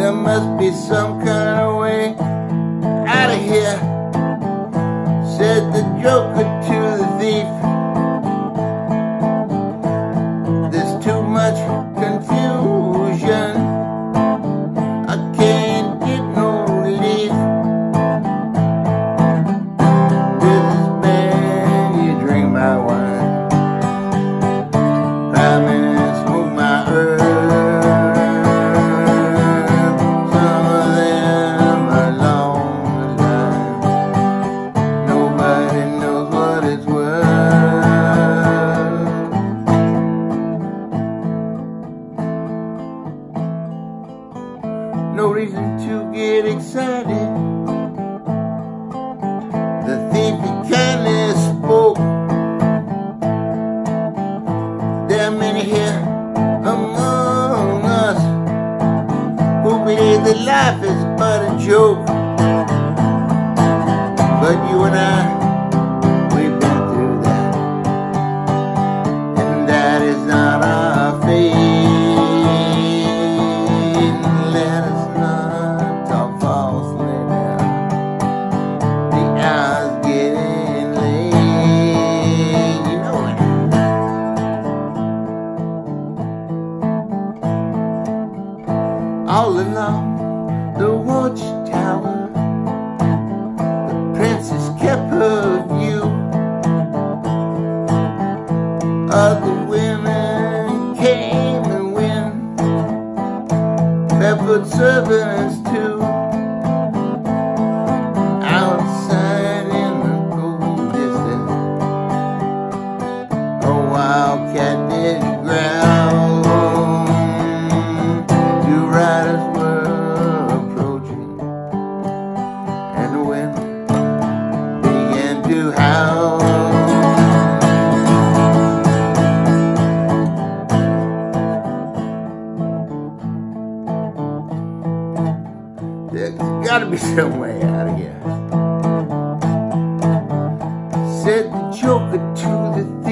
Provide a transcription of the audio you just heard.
There must be some kind of way out of here, said the joker to the thief. There's too much confusion, I can't get no relief. With this man, you drink my wine, climb and smoke my herb. Some of them are long alive, nobody knows what it's worth. No reason to get excited. The thief, he kindly spoke. There are many here among us who believe that life is but a joke. But you and I, we've been through that, and that is not our fate. Let us not talk falsely now. The hour's getting late, you know it. All along the watchtower, the princess kept her view. Other women came and went, barefoot servants too. Outside in the cold distance, a wildcat did growl. Two riders were approaching, and the wind began to howl. There's gotta be some way out of here, said the joker to the